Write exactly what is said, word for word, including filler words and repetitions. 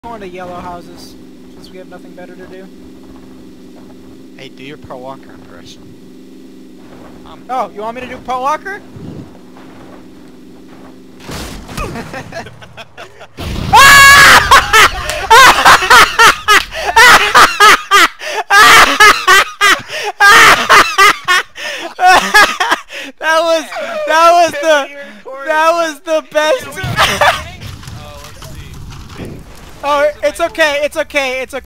Going to yellow houses since we have nothing better to do. Hey, do your Paul Walker impression. Um, oh, you want me to do Paul Walker? That was that was the that was the best. Oh, let's see. Oh, it's okay. It's okay. It's okay.